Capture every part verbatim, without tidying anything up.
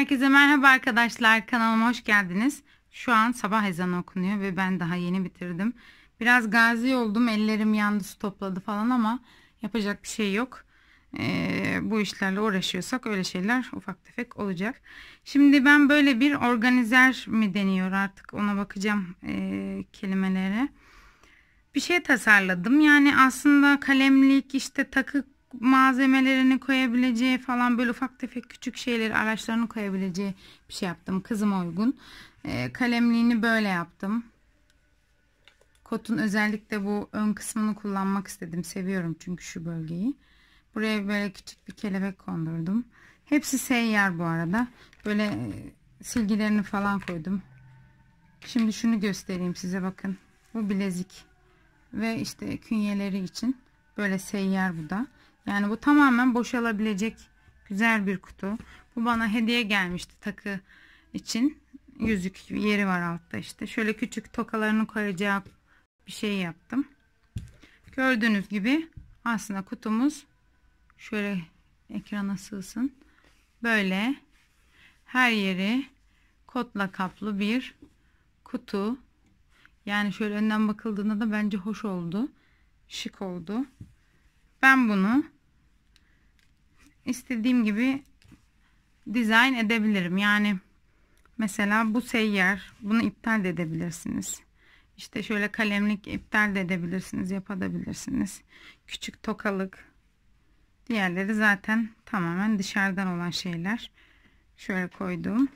Herkese merhaba arkadaşlar, kanalıma hoş geldiniz. Şu an sabah ezanı okunuyor ve ben daha yeni bitirdim. Biraz gazi oldum, ellerim yandı, su topladı falan ama yapacak bir şey yok. Ee, bu işlerle uğraşıyorsak öyle şeyler ufak tefek olacak. Şimdi ben böyle bir organizer mi deniyor artık, ona bakacağım ee, kelimelere. Bir şey tasarladım. Yani aslında kalemlik, işte takı malzemelerini koyabileceği falan, böyle ufak tefek küçük şeyleri, araçlarını koyabileceği bir şey yaptım. Kızıma uygun. Ee, kalemliğini böyle yaptım. Kotun özellikle bu ön kısmını kullanmak istedim. Seviyorum çünkü şu bölgeyi. Buraya böyle küçük bir kelebek kondurdum. Hepsi seyyar bu arada. Böyle e, silgilerini falan koydum. Şimdi şunu göstereyim size, bakın. Bu bilezik ve işte künyeleri için böyle seyyar bu da. Yani bu tamamen boşalabilecek güzel bir kutu. Bu bana hediye gelmişti takı için. Yüzük yeri var altta işte. Şöyle küçük tokalarını koyacak bir şey yaptım. Gördüğünüz gibi aslında kutumuz şöyle ekrana sığsın. Böyle her yeri kotla kaplı bir kutu. Yani şöyle önden bakıldığında da bence hoş oldu. Şık oldu. Ben bunu istediğim gibi dizayn edebilirim. Yani mesela bu seyyar, bunu iptal de edebilirsiniz. İşte şöyle kalemlik iptal de edebilirsiniz, yapabilirsiniz. Küçük tokalık. Diğerleri zaten tamamen dışarıdan olan şeyler. Şöyle koydum.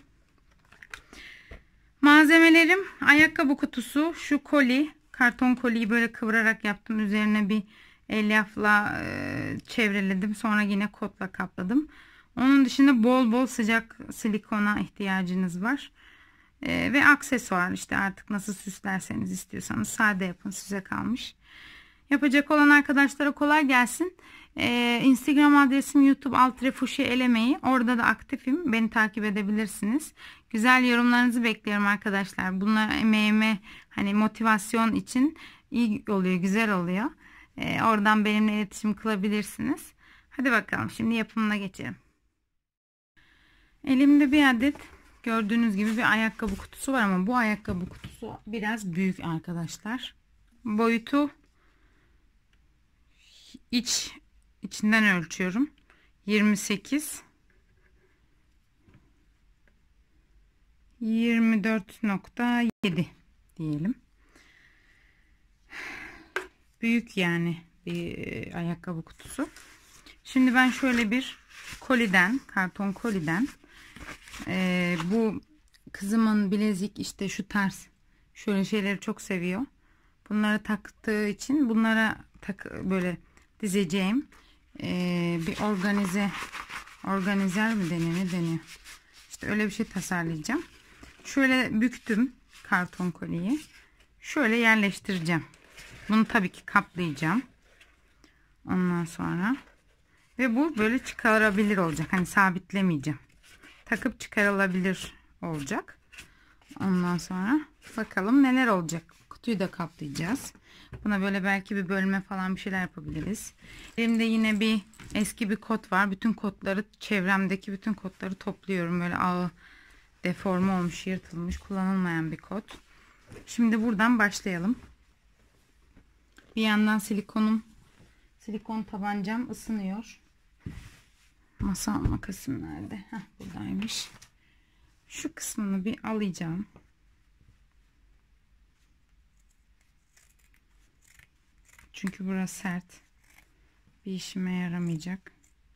Malzemelerim ayakkabı kutusu, şu koli, karton koliyi böyle kıvırarak yaptım. Üzerine bir elyafla e, çevreledim. Sonra yine kotla kapladım. Onun dışında bol bol sıcak silikona ihtiyacınız var. E, ve aksesuar, işte artık nasıl süslerseniz, istiyorsanız sade yapın, size kalmış. Yapacak olan arkadaşlara kolay gelsin. Ee, Instagram adresim YouTube alt Fuşya Elemeyi. Orada da aktifim. Beni takip edebilirsiniz. Güzel yorumlarınızı bekliyorum arkadaşlar. Bunlar emeğime, hani motivasyon için iyi oluyor, güzel oluyor. Ee, oradan benimle iletişim kurabilirsiniz. Hadi bakalım, şimdi yapımına geçelim. Elimde bir adet gördüğünüz gibi bir ayakkabı kutusu var ama bu ayakkabı kutusu biraz büyük arkadaşlar. Boyutu iç içinden ölçüyorum. yirmi sekiz yirmi dört nokta yedi diyelim. Büyük yani bir ayakkabı kutusu. Şimdi ben şöyle bir koliden, karton koliden e, bu kızımın bilezik, işte şu tarz şöyle şeyleri çok seviyor. Bunları taktığı için bunlara tak, böyle dizeceğim ee, bir organize organizer mi deniyor, ne deniyor, işte öyle bir şey tasarlayacağım. Şöyle büktüm karton koliyi, şöyle yerleştireceğim. Bunu tabii ki kaplayacağım ondan sonra ve bu böyle çıkarabilir olacak, hani sabitlemeyeceğim, takıp çıkarılabilir olacak. Ondan sonra bakalım neler olacak. Kutuyu da kaplayacağız. Buna böyle belki bir bölme falan bir şeyler yapabiliriz. Elimde yine bir eski bir kot var. Bütün kotları, çevremdeki bütün kotları topluyorum. Böyle ağı deforme olmuş, yırtılmış, kullanılmayan bir kot. Şimdi buradan başlayalım. Bir yandan silikonum, silikon tabancam ısınıyor. Masa makasım nerede? Heh, buradaymış. Şu kısmını bir alacağım. Çünkü burası sert. Bir işime yaramayacak.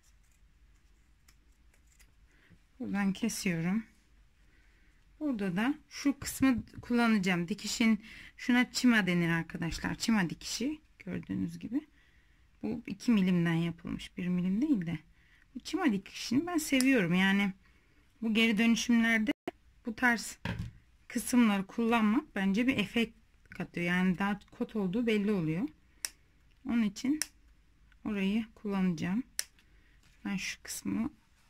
Buradan kesiyorum. Burada da şu kısmı kullanacağım. Dikişin, şuna çima denir arkadaşlar. Çima dikişi. Gördüğünüz gibi. Bu iki milimden yapılmış. bir milim değil de. Bu çima dikişini ben seviyorum. Yani bu geri dönüşümlerde bu tarz kısımları kullanmak bence bir efekt katıyor. Yani daha kot olduğu belli oluyor. Onun için orayı kullanacağım. Ben şu kısmı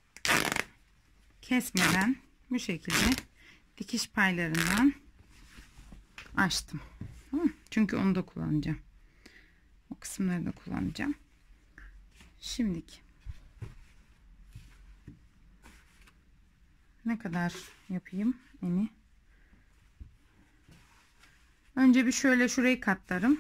kesmeden bu şekilde dikiş paylarından açtım. Çünkü onu da kullanacağım. O kısımları da kullanacağım. Şimdiki Ne kadar yapayım eni? Önce bir şöyle şurayı katlarım.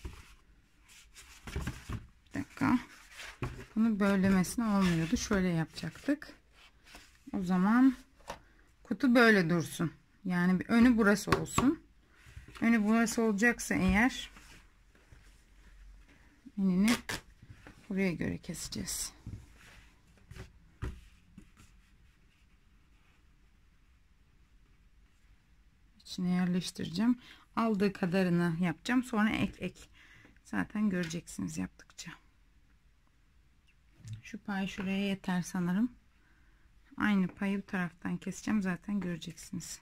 Bir dakika. Bunu böylemesine olmuyordu. Şöyle yapacaktık. O zaman kutu böyle dursun. Yani bir önü burası olsun. Önü burası olacaksa eğer enini buraya göre keseceğiz. İçine yerleştireceğim. Aldığı kadarını yapacağım. Sonra ek ek. Zaten göreceksiniz yaptıkça. Şu pay şuraya yeter sanırım. Aynı payı bu taraftan keseceğim. Zaten göreceksiniz.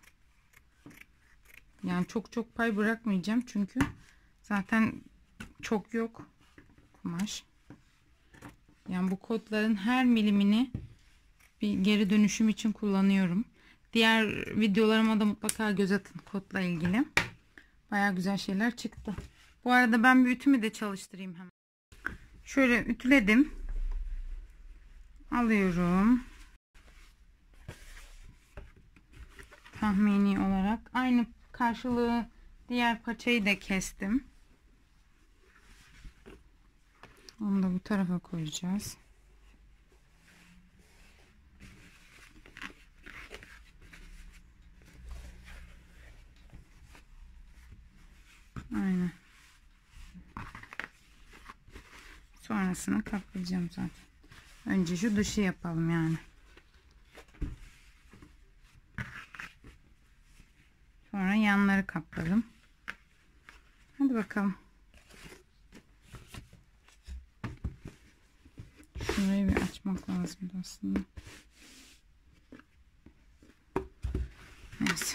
Yani çok çok pay bırakmayacağım. Çünkü zaten çok yok kumaş. Yani bu kotların her milimini bir geri dönüşüm için kullanıyorum. Diğer videolarıma da mutlaka göz atın kotla ilgili. Baya güzel şeyler çıktı. Bu arada ben bir ütümü de çalıştırayım hemen. Şöyle ütüledim. Alıyorum. Tahmini olarak aynı karşılığı diğer paçayı da kestim. Onu da bu tarafa koyacağız. Aynen. Sonrasını kaplayacağım zaten. Önce şu dışı yapalım yani. Sonra yanları kaplarım. Hadi bakalım. Şurayı bir açmak lazım aslında. Neyse.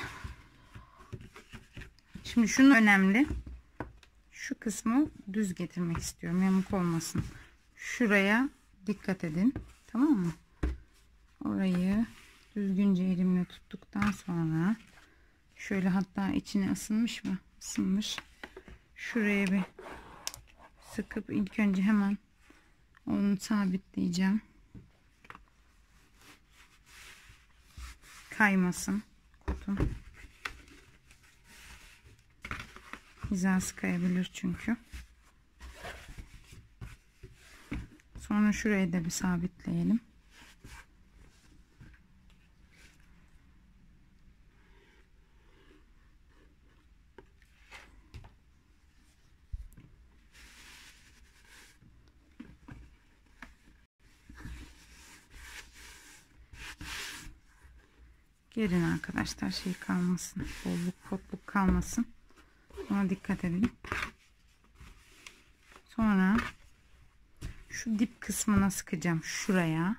Şimdi şunun önemli. Şu kısmı düz getirmek istiyorum. Yamuk olmasın. Şuraya dikkat edin. Tamam mı? Orayı düzgünce elimle tuttuktan sonra şöyle, hatta içine ısınmış mı? Isınmış. Şuraya bir sıkıp ilk önce hemen onu sabitleyeceğim. Kaymasın kutum. Hizası kayabilir çünkü. Sonra şurayı da bir sabitleyelim. Gelin arkadaşlar, şey kalmasın. Bolluk potluk kalmasın. Ona dikkat edin. Sonra şu dip kısmına sıkacağım. Şuraya.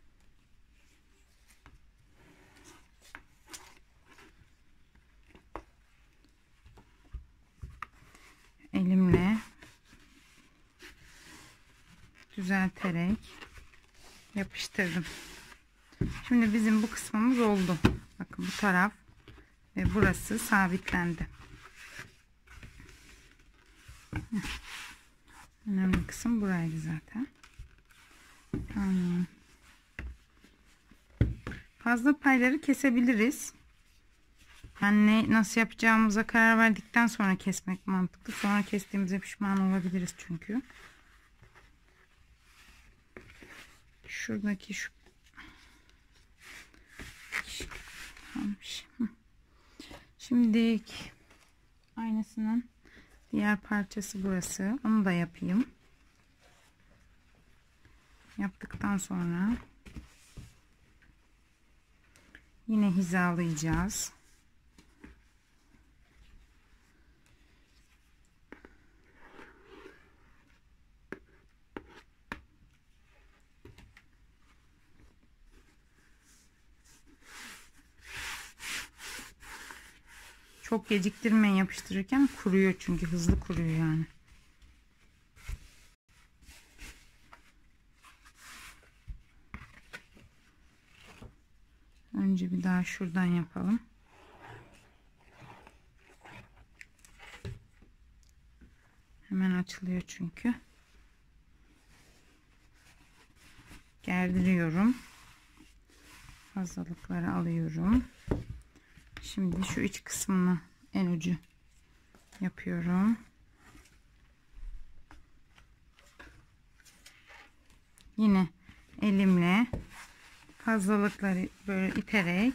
Elimle düzelterek yapıştırdım. Şimdi bizim bu kısmımız oldu. Bakın bu taraf ve burası sabitlendi. Önemli kısım buraydı zaten. Tamam. Fazla payları kesebiliriz. Yani ne, nasıl yapacağımıza karar verdikten sonra kesmek mantıklı. Sonra kestiğimize pişman olabiliriz çünkü. Şuradaki şu Şimdi aynısının diğer parçası burası. Onu da yapayım. Yaptıktan sonra yine hizalayacağız. Çok geciktirmeyin yapıştırırken, kuruyor çünkü hızlı kuruyor yani. Önce bir daha şuradan yapalım. Hemen açılıyor çünkü. Gerdiriyorum. fazlalıkları alıyorum. Şimdi şu iç kısmını, en ucu yapıyorum. Yine elimle fazlalıkları böyle iterek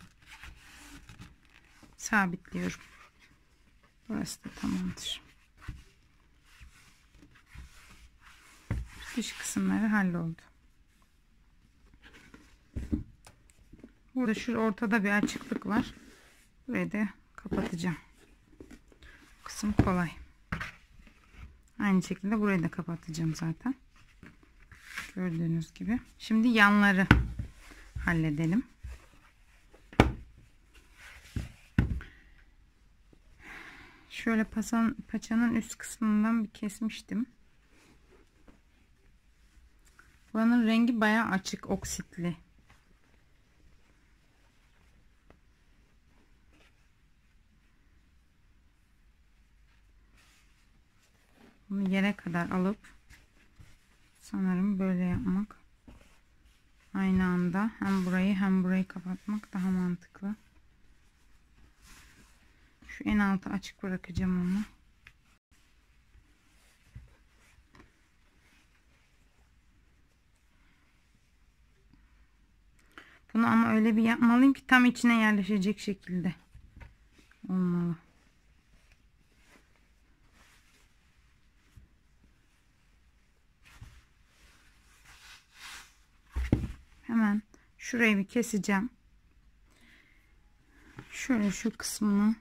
sabitliyorum. Burası da tamamdır. Dış kısımları halloldu. Burada şu ortada bir açıklık var. Burayı da kapatacağım. Bu kısım kolay. Aynı şekilde burayı da kapatacağım zaten. Gördüğünüz gibi. Şimdi yanları halledelim. Şöyle paçanın, paçanın üst kısmından bir kesmiştim. Buranın rengi bayağı açık, oksitli. Bunu yere kadar alıp sanırım böyle yapmak, aynı anda hem burayı hem burayı kapatmak daha mantıklı. Şu en altı açık bırakacağım onu. Bunu ama öyle bir yapmalıyım ki tam içine yerleşecek şekilde olmalı. Hemen şurayı bir keseceğim. Şöyle şu kısmını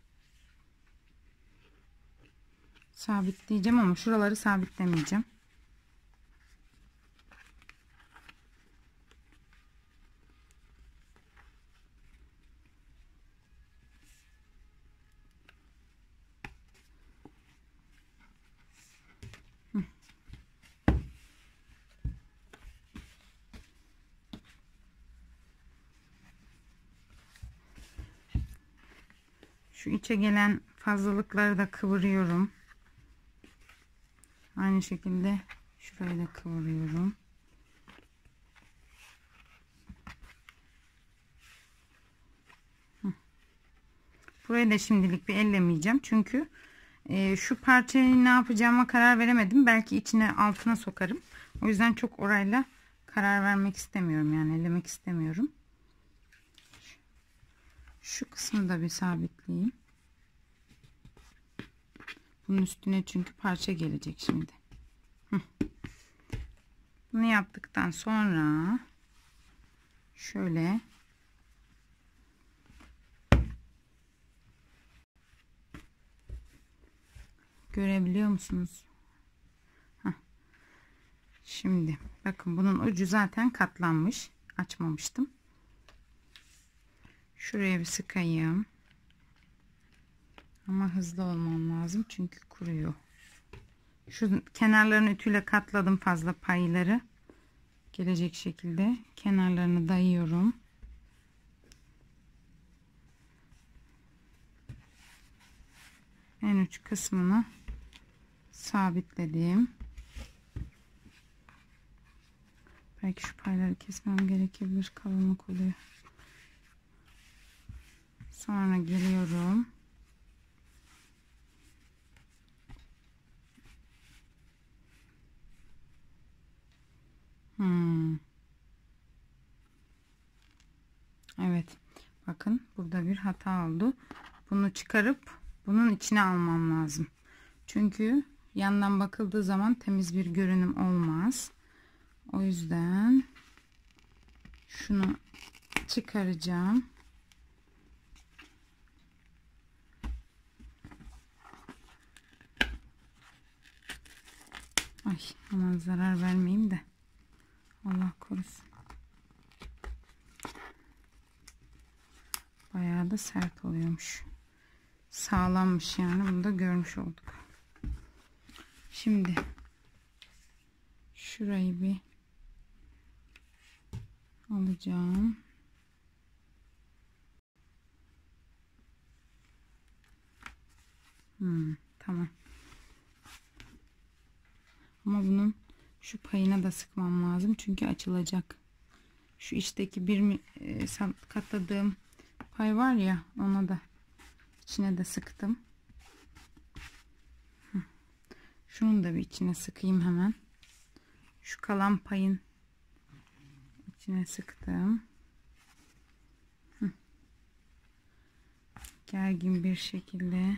sabitleyeceğim ama şuraları sabitlemeyeceğim. Şu içe gelen fazlalıkları da kıvırıyorum. Aynı şekilde şurayı da kıvırıyorum. Burayı da şimdilik bir ellemeyeceğim. Çünkü e, şu parçayı ne yapacağıma karar veremedim. Belki içine altına sokarım. O yüzden çok orayla karar vermek istemiyorum. Yani ellemek istemiyorum. Şu kısmı da bir sabitleyeyim. Bunun üstüne çünkü parça gelecek şimdi. Bunu yaptıktan sonra şöyle görebiliyor musunuz? Heh. Şimdi bakın bunun ucu zaten katlanmış. Açmamıştım. Şuraya bir sıkayım. Ama hızlı olmam lazım çünkü kuruyor. Şu kenarlarını ütüyle katladım, fazla payları gelecek şekilde kenarlarını dayıyorum. En uç kısmını sabitledim. Belki şu payları kesmem gerekebilir, kalınlık oluyor. Sonra geliyorum. Hmm. Evet. Bakın burada bir hata oldu. Bunu çıkarıp bunun içine almam lazım. Çünkü yandan bakıldığı zaman temiz bir görünüm olmaz. O yüzden şunu çıkaracağım. Ay aman zarar vermeyeyim de. Allah korusun. Bayağı da sert oluyormuş. Sağlammış yani. Bunu da görmüş olduk. Şimdi şurayı bir alacağım. Hmm, tamam. Ama bunun şu payına da sıkmam lazım. Çünkü açılacak. Şu içteki bir e, katladığım pay var ya, ona da içine de sıktım. Şunun da bir içine sıkayım hemen. Şu kalan payın içine sıktım. Gergin bir şekilde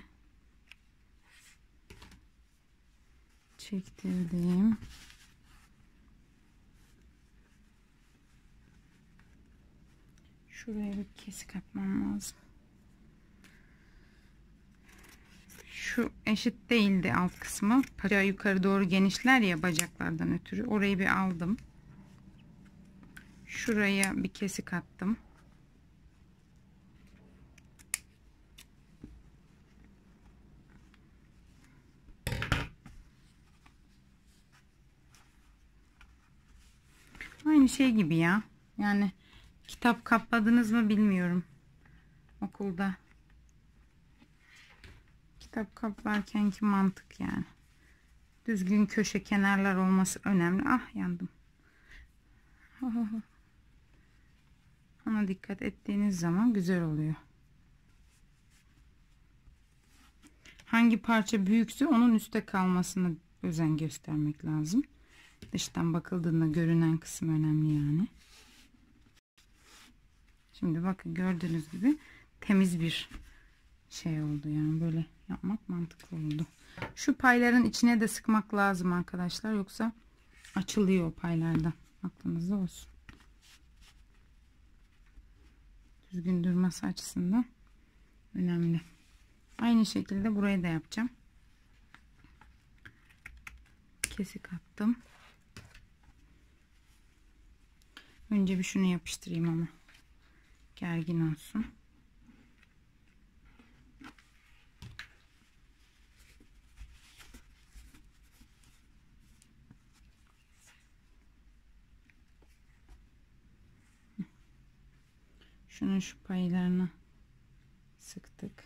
çektirdim. Şuraya bir kesik atmam lazım. Şu eşit değildi alt kısmı. Paça yukarı doğru genişler ya bacaklardan ötürü. Orayı bir aldım. Şuraya bir kesik attım. Aynı şey gibi ya. Yani kitap kapladınız mı bilmiyorum. Okulda kitap kaplarkenki mantık yani. Düzgün köşe kenarlar olması önemli. Ah, yandım. Ona dikkat ettiğiniz zaman güzel oluyor. Hangi parça büyükse onun üstte kalmasına özen göstermek lazım. Dıştan bakıldığında görünen kısım önemli yani. Şimdi bakın, gördüğünüz gibi temiz bir şey oldu yani. Böyle yapmak mantıklı oldu. Şu payların içine de sıkmak lazım arkadaşlar, yoksa açılıyor o paylardan. Aklınızda olsun. Düzgün durması açısından önemli. Aynı şekilde burayı da yapacağım. Kesik attım. Önce bir şunu yapıştırayım ama gergin olsun. Şunun şu paylarını sıktık.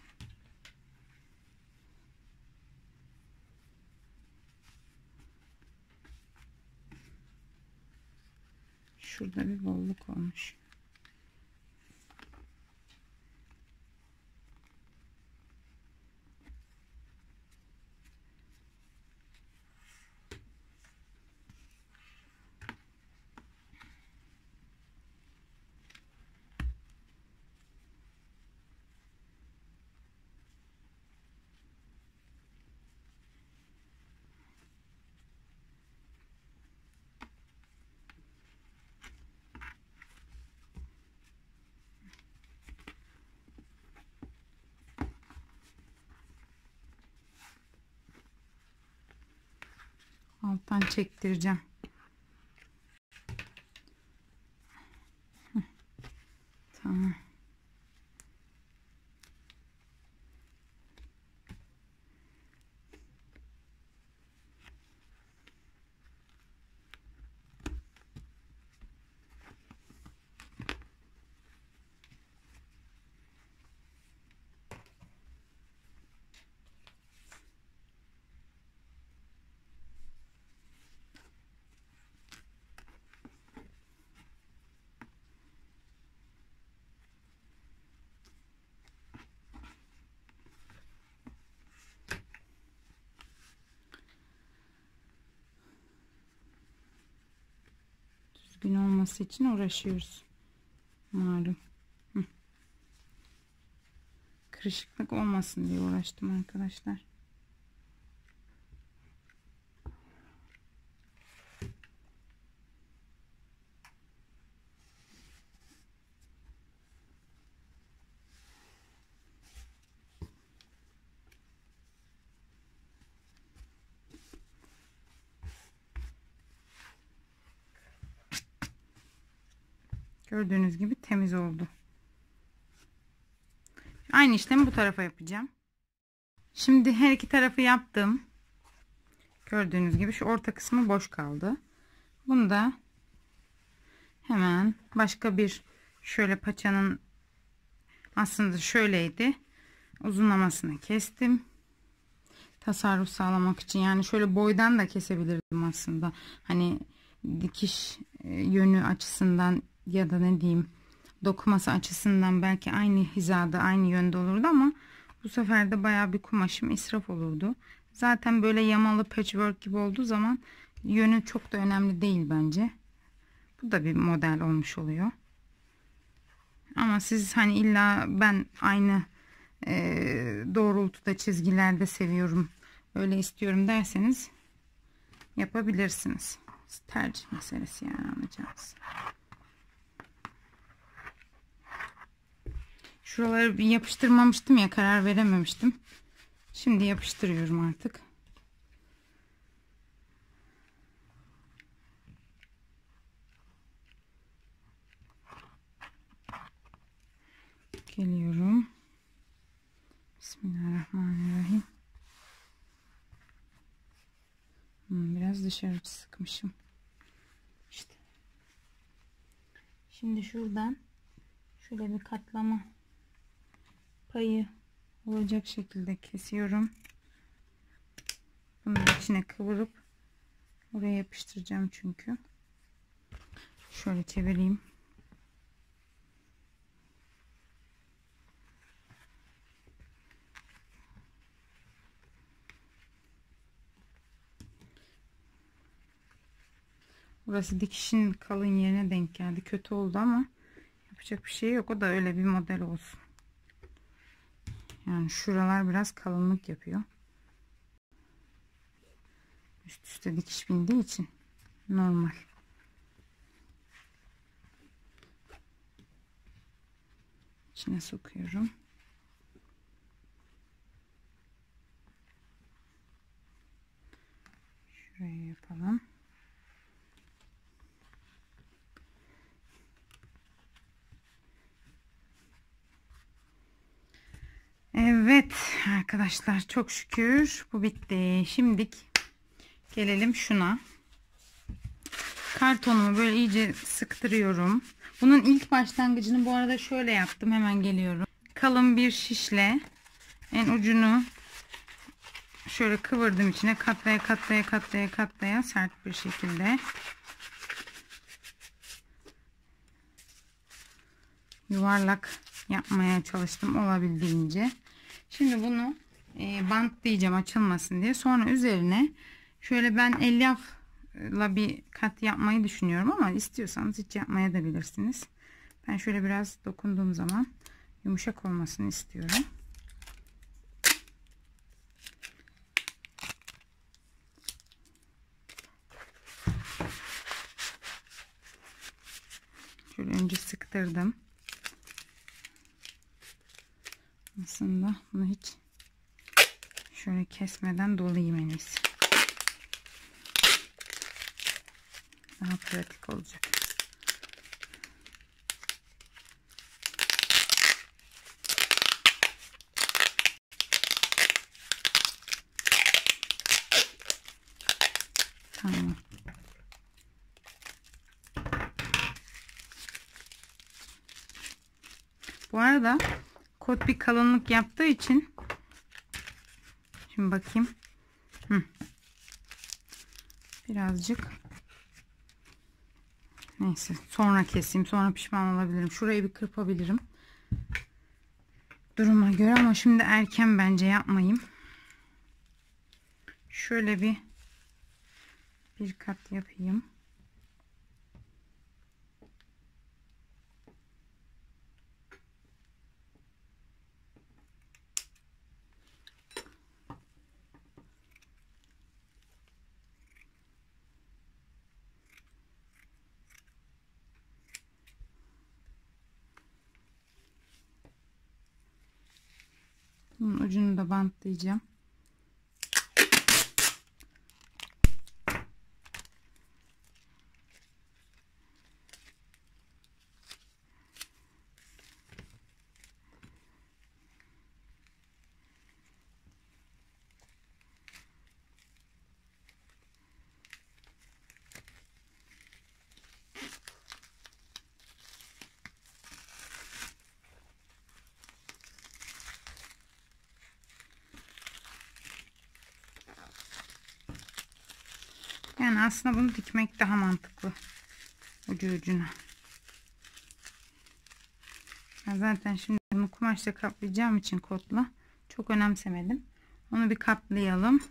Şurada bir bolluk olmuş. Alttan çektireceğim. Tamam. Düzgün olması için uğraşıyoruz. Malum. Hı. Kırışıklık olmasın diye uğraştım arkadaşlar. Gördüğünüz gibi temiz oldu. Aynı işlemi bu tarafa yapacağım. Şimdi her iki tarafı yaptım. Gördüğünüz gibi şu orta kısmı boş kaldı. Bunu da hemen başka bir şöyle paçanın aslında şöyleydi. Uzunlamasını kestim. Tasarruf sağlamak için, yani şöyle boydan da kesebilirdim aslında. Hani dikiş yönü açısından ya da ne diyeyim dokuması açısından belki aynı hizada, aynı yönde olurdu ama bu sefer de bayağı bir kumaşım israf olurdu. Zaten böyle yamalı patchwork gibi olduğu zaman yönü çok da önemli değil bence. Bu da bir model olmuş oluyor. Ama siz hani illa ben aynı e, doğrultuda çizgilerde seviyorum, öyle istiyorum derseniz yapabilirsiniz. Tercih meselesi yani, anlayacağınız. Şuraları bir yapıştırmamıştım ya, karar verememiştim. Şimdi yapıştırıyorum artık. Geliyorum. Bismillahirrahmanirrahim. Hmm, biraz dışarı sıkmışım. İşte. Şimdi şuradan şöyle bir katlama payı olacak şekilde kesiyorum. Bunu da içine kıvırıp oraya yapıştıracağım çünkü. Şöyle çevireyim. Burası dikişin kalın yerine denk geldi. Kötü oldu ama yapacak bir şey yok. O da öyle bir model olsun. Yani şuralar biraz kalınlık yapıyor. Üst üste dikiş bindiği için normal. İçine sokuyorum. Şuraya yapalım. Evet arkadaşlar, çok şükür bu bitti. Şimdilik gelelim şuna. Kartonumu böyle iyice sıktırıyorum. Bunun ilk başlangıcını bu arada şöyle yaptım. Hemen geliyorum. Kalın bir şişle en ucunu şöyle kıvırdım, içine katlaya katlaya katlaya katlaya sert bir şekilde yuvarlak yapmaya çalıştım olabildiğince. Şimdi bunu e, bantlayacağım açılmasın diye. Sonra üzerine şöyle ben elyafla bir kat yapmayı düşünüyorum ama istiyorsanız hiç yapmaya da bilirsiniz. Ben şöyle biraz dokunduğum zaman yumuşak olmasını istiyorum. Şöyle önce sıktırdım. Aslında bunu hiç şöyle kesmeden dolayayım en iyisi. Daha pratik olacak. Tamam. Bu arada kot bir kalınlık yaptığı için şimdi bakayım. Hı. Birazcık neyse sonra keseyim, sonra pişman olabilirim. Şurayı bir kırpabilirim duruma göre ama şimdi erken bence yapmayayım. Şöyle bir bir kat yapayım. Bunun ucunu da bantlayacağım. Yani aslında bunu dikmek daha mantıklı. Ucu ucuna. Ben zaten şimdi bunu kumaşla kaplayacağım için kotla çok önemsemedim. Onu bir kaplayalım.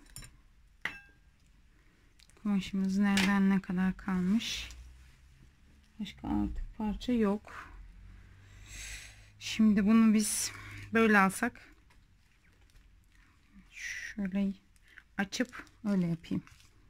Kumaşımız nereden ne kadar kalmış? Başka artık parça yok. Şimdi bunu biz böyle alsak, şöyle açıp öyle yapayım.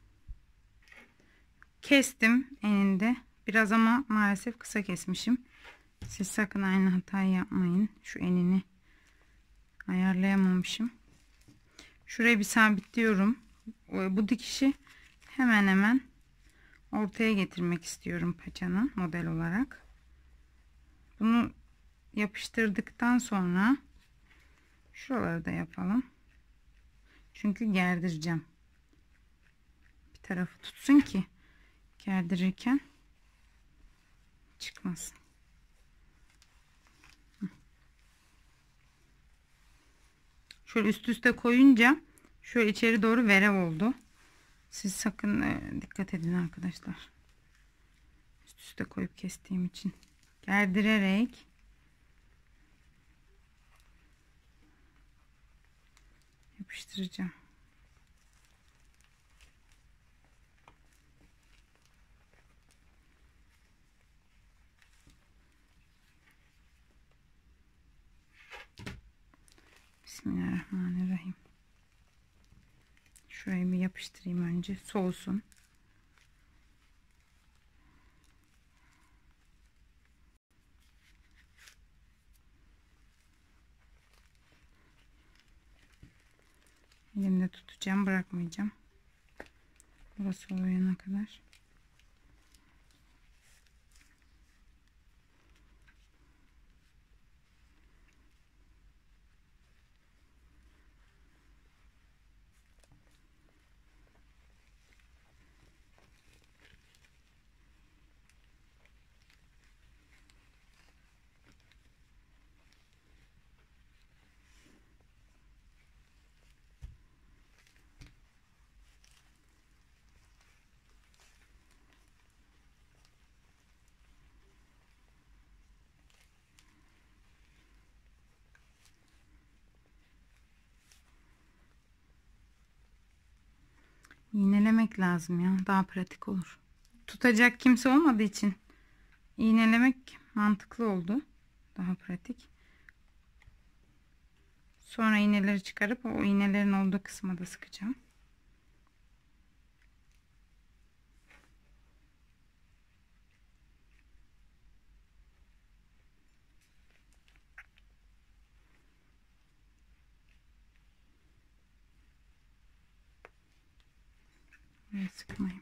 Kestim eninde biraz ama maalesef kısa kesmişim. Siz sakın aynı hatayı yapmayın. Şu enini ayarlayamamışım. Şurayı bir sabitliyorum. Bu dikişi hemen hemen ortaya getirmek istiyorum paçanın model olarak. Bunu yapıştırdıktan sonra şuraları da yapalım. Çünkü gerdireceğim. Bir tarafı tutsun ki gerdirirken çıkmasın. Şöyle üst üste koyunca şöyle içeri doğru verev oldu. Siz sakın e, dikkat edin arkadaşlar. Üst üste koyup kestiğim için. Gerdirerek yapıştıracağım. Bismillahirrahmanirrahim. Şurayı bir yapıştırayım önce. Soğusun. Elimde tutacağım. Bırakmayacağım. Burası soğuyana kadar. İğnelemek lazım ya. Daha pratik olur. Tutacak kimse olmadığı için iğnelemek mantıklı oldu. Daha pratik. Sonra iğneleri çıkarıp o iğnelerin olduğu kısma da sıkacağım. Böyle sıkmayayım.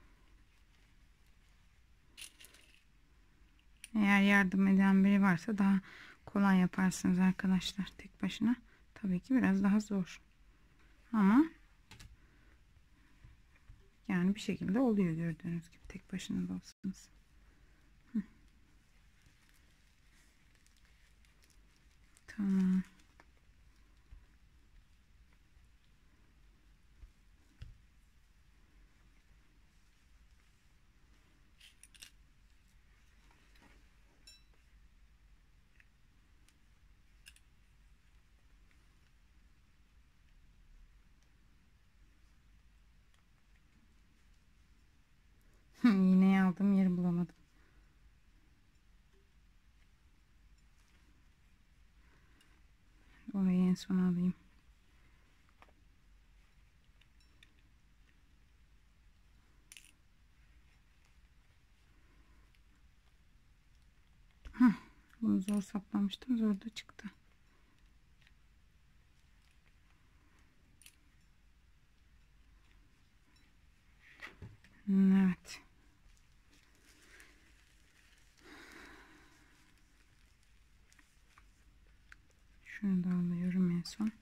Eğer yardım eden biri varsa daha kolay yaparsınız arkadaşlar. Tek başına tabii ki biraz daha zor. Ama yani bir şekilde oluyor gördüğünüz gibi, tek başına da olsanız. Hı. Tamam. İğneyi aldım, yeri bulamadım. Orayı en son alayım. Heh, bunu zor saplamıştım, zor da çıktı. Evet. Şunu da alıyorum en son.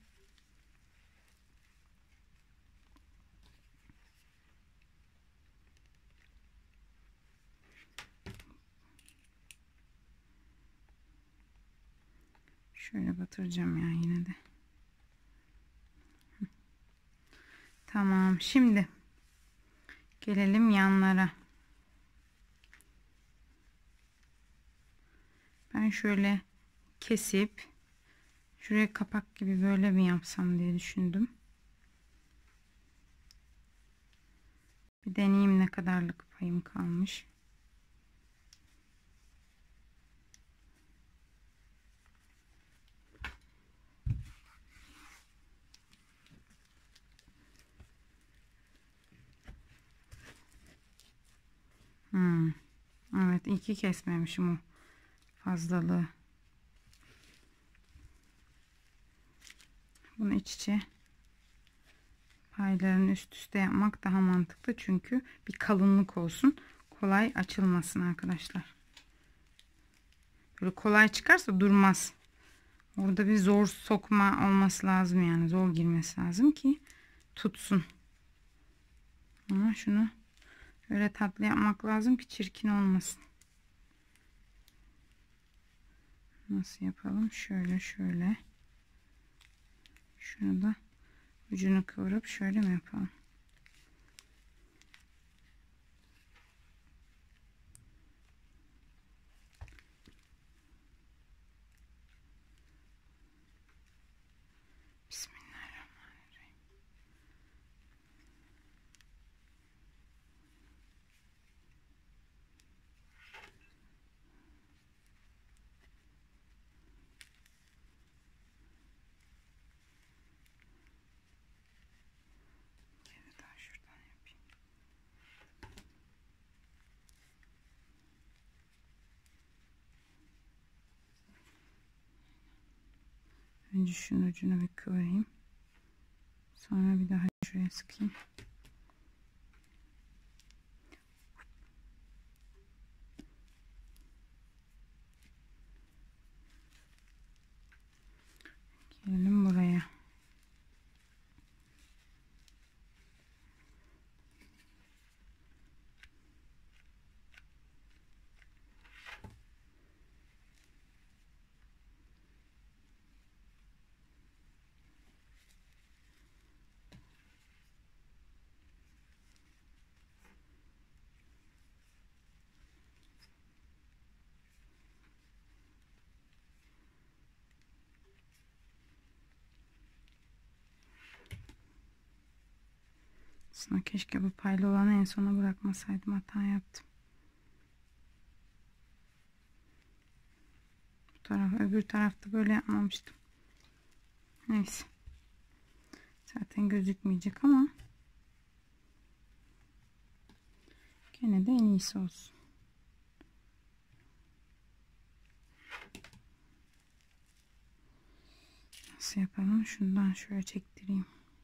Şöyle batıracağım ya yine de. Tamam, şimdi gelelim yanlara. Ben şöyle kesip şuraya kapak gibi böyle mi yapsam diye düşündüm. Bir deneyeyim ne kadarlık payım kalmış. Hmm. Evet, iyi ki kesmemişim o fazlalığı. Bunu iç içe paylarını üst üste yapmak daha mantıklı. Çünkü bir kalınlık olsun. Kolay açılmasın arkadaşlar. Böyle kolay çıkarsa durmaz. Orada bir zor sokma olması lazım, yani zor girmesi lazım ki tutsun. Ama şunu öyle tatlı yapmak lazım ki çirkin olmasın. Nasıl yapalım? Şöyle şöyle. Şunu da ucunu kıvırıp şöyle mi yapalım? Bismillahirrahmanirrahim. Bir daha şuradan yapayım. Önce şunun ucunu bir kıvırayım. Sonra bir daha şuraya sıkayım. Gelelim buraya. Aslında keşke bu paylı olanı en sona bırakmasaydım, hata yaptım. Bu taraf, öbür tarafta böyle yapmamıştım. Neyse. Zaten gözükmeyecek ama gene de en iyisi olsun. Nasıl yapalım? Şundan şöyle çektireyim.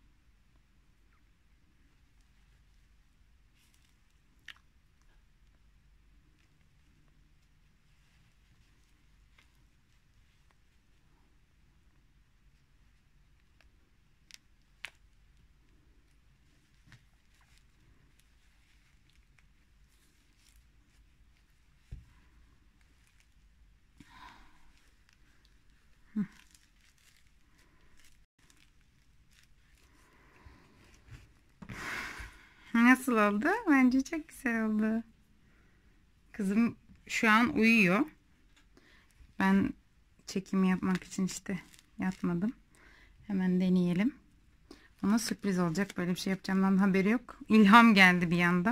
Nasıl oldu? Bence çok güzel oldu. Kızım şu an uyuyor. Ben çekim yapmak için işte yatmadım. Hemen deneyelim. Ona sürpriz olacak. Böyle bir şey yapacağımdan haberi yok. İlham geldi bir anda.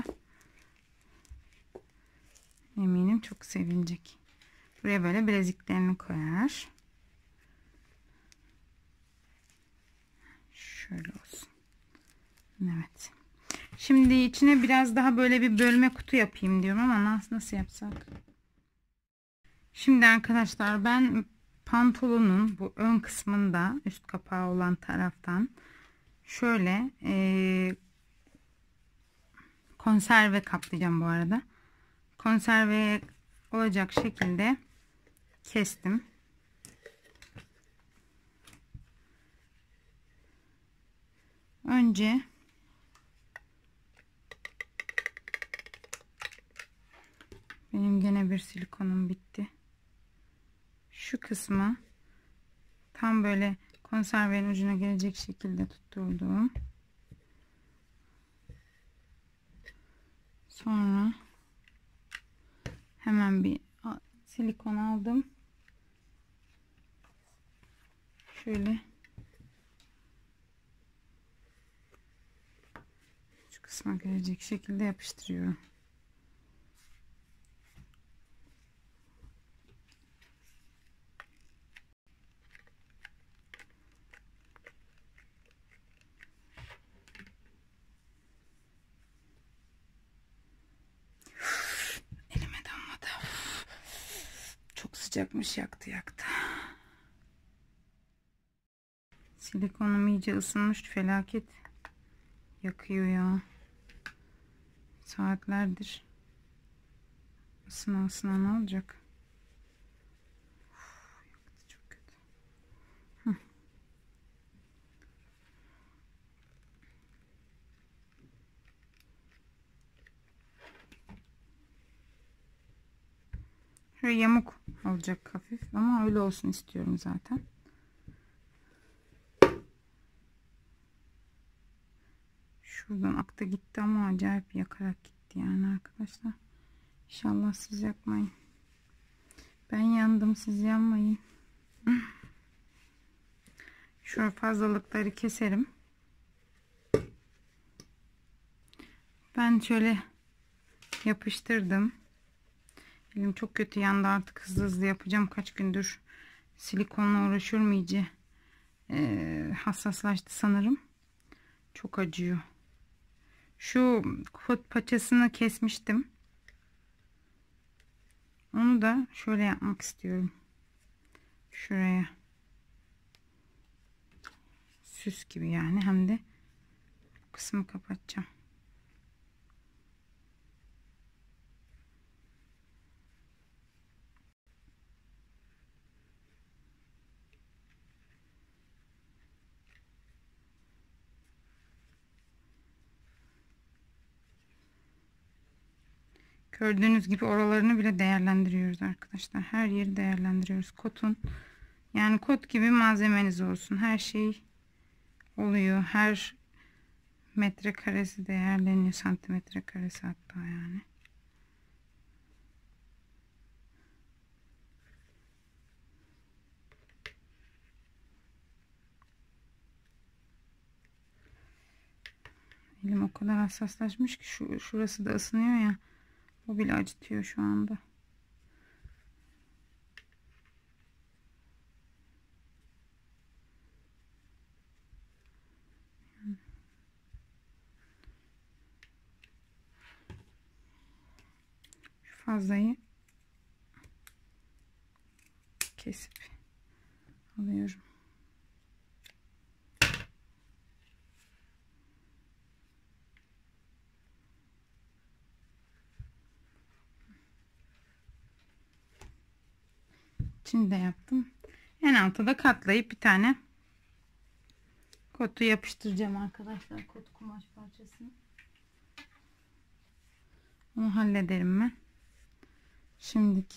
Eminim çok sevinecek. Buraya böyle bileziklerini koyar. Şöyle olsun. Evet. Şimdi içine biraz daha böyle bir bölme kutu yapayım diyorum ama nasıl, nasıl yapsak? Şimdi arkadaşlar ben pantolonun bu ön kısmında, üst kapağı olan taraftan şöyle e, konserve kaplayacağım bu arada. Konserve olacak şekilde kestim. Önce benim gene bir silikonum bitti. Şu kısmı tam böyle konservenin ucuna gelecek şekilde tutturdum. Sonra hemen bir silikon aldım. şöyle şu kısma gelecek şekilde yapıştırıyorum. Elime damladı. Çok sıcakmış, yaktı yaktı. Silikonum iyice ısınmış, felaket yakıyor ya. Saatlerdir ısına ısına ne olacak? Uf, yaktı çok kötü. Hı. Şöyle yamuk olacak hafif ama öyle olsun istiyorum zaten. Şuradan aktı gitti ama acayip yakarak gitti yani arkadaşlar. İnşallah siz yakmayın. Ben yandım, siz yanmayın. Şöyle fazlalıkları keserim. Ben şöyle yapıştırdım. Elim çok kötü yandı, artık hızlı hızlı yapacağım. Kaç gündür silikonla uğraşıyorum, iyice ee, hassaslaştı sanırım. Çok acıyor. Şu kot paçasını kesmiştim. Onu da şöyle yapmak istiyorum. Şuraya. Süs gibi yani, hem de bu kısmı kapatacağım. Gördüğünüz gibi oralarını bile değerlendiriyoruz arkadaşlar. Her yeri değerlendiriyoruz. Kotun, yani kot gibi malzemeniz olsun. Her şey oluyor. Her metrekaresi değerleniyor. Santimetre karesi hatta yani. Elim o kadar hassaslaşmış ki şu şurası da ısınıyor ya. O bile acıtıyor şu anda. Şu fazlayı kesip alıyorum. İçini de yaptım. En alta da katlayıp bir tane kotu yapıştıracağım arkadaşlar. Kot kumaş parçasını. Onu hallederim ben. Şimdiki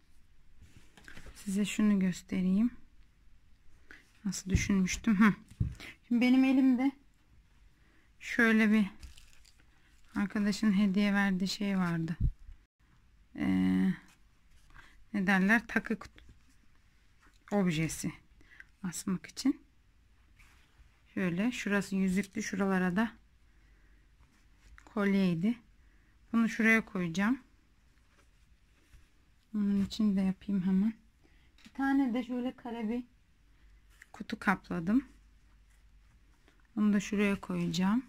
size şunu göstereyim. Nasıl düşünmüştüm. Hı. Şimdi benim elimde şöyle bir arkadaşın hediye verdiği şey vardı. Ee, ne derler? Takı objesi asmak için. Şöyle şurası yüzüklü, şuralara da kolyeydi. Bunu şuraya koyacağım. Onun için de yapayım hemen. Bir tane de şöyle kare bir kutu kapladım. Onu da şuraya koyacağım.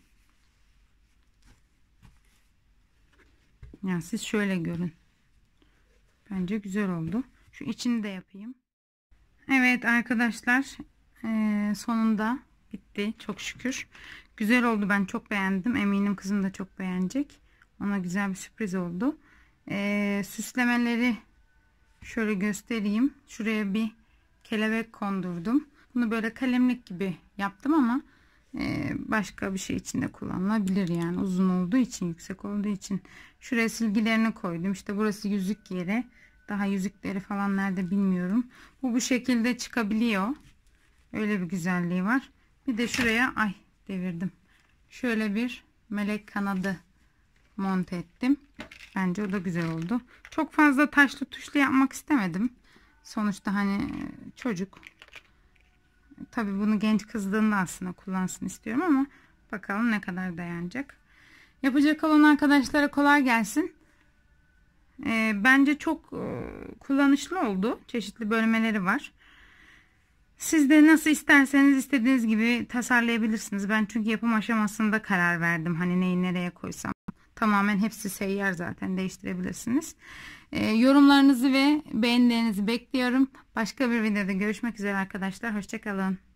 Yani siz şöyle görün. Bence güzel oldu. Şu içini de yapayım. Evet arkadaşlar, ee, sonunda bitti çok şükür. Güzel oldu, ben çok beğendim. Eminim kızım da çok beğenecek. Ona güzel bir sürpriz oldu. Ee, süslemeleri şöyle göstereyim. Şuraya bir kelebek kondurdum. Bunu böyle kalemlik gibi yaptım ama e, başka bir şey için de kullanılabilir yani, uzun olduğu için, yüksek olduğu için. Şuraya silgilerini koydum. İşte burası yüzük yeri. Daha yüzükleri falan nerede bilmiyorum. Bu bu şekilde çıkabiliyor. Öyle bir güzelliği var. Bir de şuraya, ay devirdim. Şöyle bir melek kanadı monte ettim. Bence o da güzel oldu. Çok fazla taşlı tuşlu yapmak istemedim. Sonuçta hani çocuk Tabii bunu genç kızdığında aslında kullansın istiyorum ama bakalım ne kadar dayanacak. Yapacak olan arkadaşlara kolay gelsin. E, bence çok e, kullanışlı oldu. Çeşitli bölmeleri var. Siz de nasıl isterseniz istediğiniz gibi tasarlayabilirsiniz. Ben çünkü yapım aşamasında karar verdim. Hani neyi nereye koysam. Tamamen hepsi seyyar, zaten değiştirebilirsiniz. E, yorumlarınızı ve beğenilerinizi bekliyorum. Başka bir videoda görüşmek üzere arkadaşlar. Hoşça kalın.